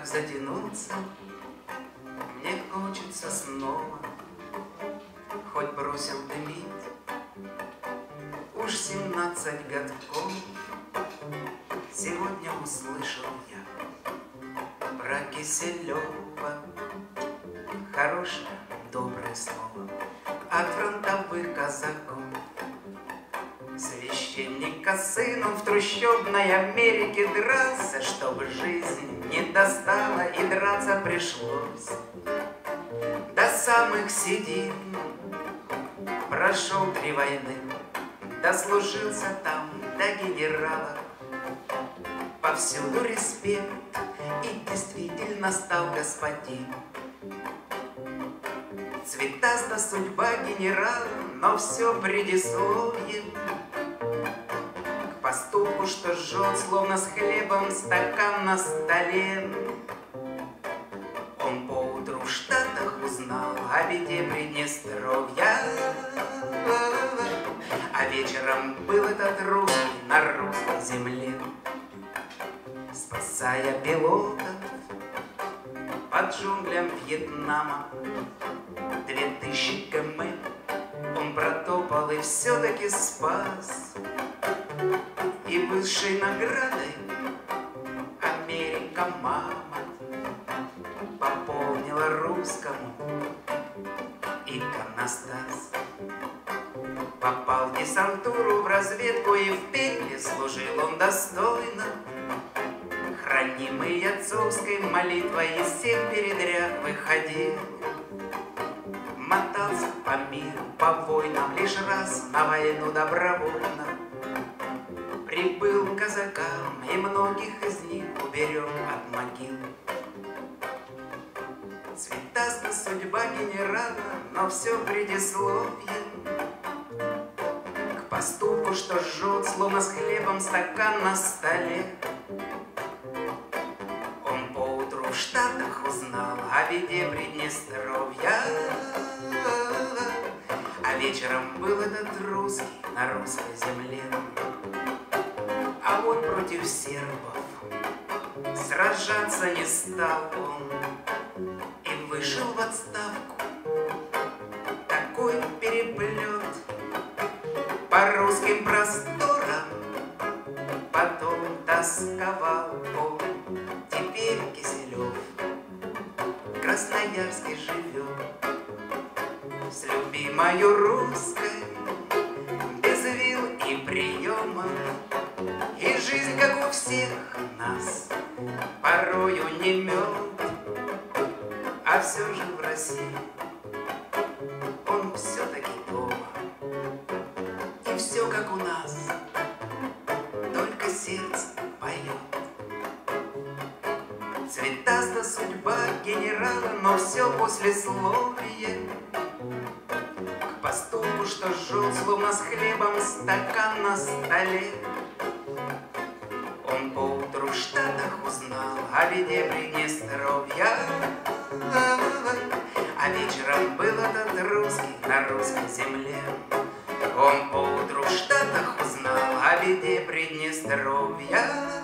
так затянулся, мне хочется снова, хоть бросил дымить. Уж 17 годков сегодня услышал я про Киселева хорошее, доброе слово от фронтовых казаков. Священника сыном в трущобной Америке дрался, чтобы жизнь не достала, и драться пришлось до самых седин. Прошел 3 войны, дослужился там до генерала. Повсюду респект, и действительно стал господин. Цветаста судьба генерала, но все предисловие к поступку, что жжет, словно с хлебом, стакан на столе. Он поутру в Штатах узнал о беде Приднестровья, а вечером был этот русский на русской земле. Спасая пилотов под джунглям Вьетнама, 2000 км он протопал и все-таки спас. И высшей наградой Америка мама пополнила русскому иконостас. Попал в десантуру, в разведку, и в пекле служил он достойно, хранимый отцовской молитвой из всех передряг выходил. Мотался по миру, по войнам, лишь раз на войну добровольно прибыл к казакам, и многих из них уберег от могил. Цветаста судьба генерала, но все предисловие к поступку, что жжет, словно с хлебом, стакан на столе. Он поутру в Штатах узнал о беде Приднестровья, а вечером был этот русский на русской земле. А вот против сербов сражаться не стал он и вышел в отставку. Такой переплет по русским просторам потом тосковал он. Теперь Киселев в Красноярске живет с любимою русской, без вил и приема. И жизнь, как у всех нас, порою не мед, а все же в России он все-таки дома. И все, как у нас, только сердце поет. Цветаста судьба генерала, но все послесловие к поступку, что жжет, словно с хлебом, стакан на столе. Он поутру в Штатах узнал о беде Приднестровья, а вечером был этот русский на русской земле. Он поутру в Штатах узнал о беде Приднестровья,